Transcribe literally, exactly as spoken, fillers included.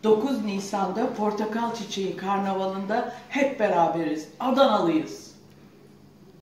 dokuz Nisan'da Portakal Çiçeği Karnavalı'nda hep beraberiz. Adanalıyız.